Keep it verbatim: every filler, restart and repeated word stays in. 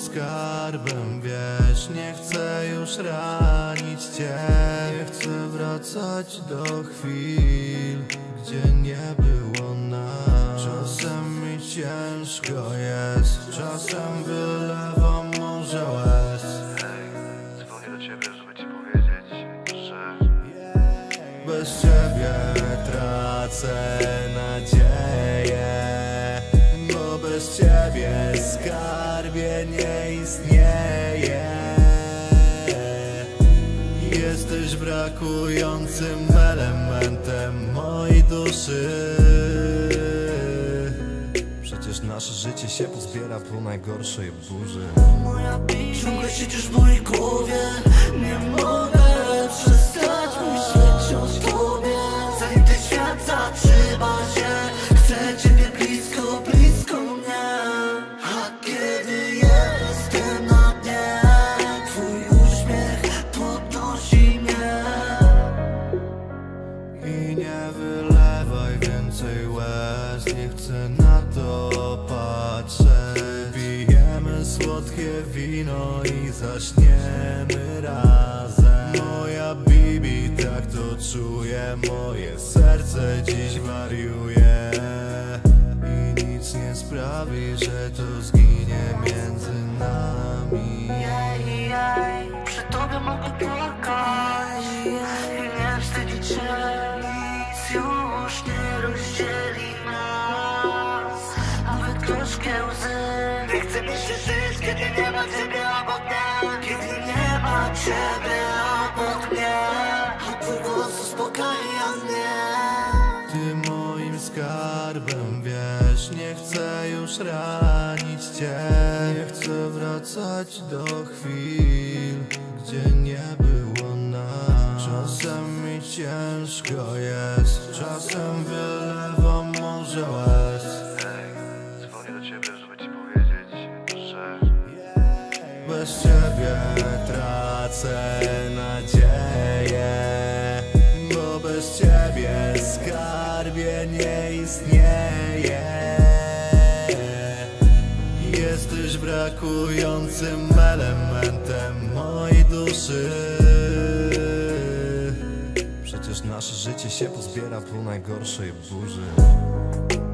skarbem, wiesz, nie chcę już ranić cię. Nie chcę wracać do chwil, gdzie nie było nas. Czasem mi ciężko jest, czasem wylewam morze łez. Hej, dzwonię do ciebie, żeby ci powiedzieć, że bez ciebie tracę nadzieję, bo bez ciebie skarbie nie istnieje. Jesteś brakującym elementem mojej duszy. Przecież nasze życie się pozbiera po najgorszej burzy. Ciągle siedzisz w mojej głowie, nie mogę przestać myśleć o tobie. Zanim ten świat zatrzyma się, chcę ciebie blisko, blisko mnie. A kiedy jestem na dnie, twój uśmiech podnosi mnie. I nie wylewaj więcej łez, nie chcę na to patrzeć. Pijemy słodkie wino i zaśniemy razem. Moja Bibi, tak to czuję, moje serce dziś wariuje. I nic nie sprawi, że to zginie między nami. Jej, jej, przy tobie mogę płakać i nie wstydzić się. Nic już nie rozdzieli nas, nawet gorzkie łzy. Nie chcę mi się żyć, kiedy nie ma ciebie obok mnie. Kiedy nie ma ciebie obok mnie, a twój głos uspokaja mnie. Ty moim skarbem, wiesz, nie chcę już ranić cię. Nie chcę wracać do chwil, gdzie nie było nas. Czasem mi ciężko jest, czasem wylewam morze łez. hej, dzwonię do ciebie, żeby ci powiedzieć, że bez ciebie tracę nadzieję, bo bez ciebie skarbie nie istnieje. Jesteś brakującym elementem mojej duszy. Przecież nasze życie się pozbiera po najgorszej burzy.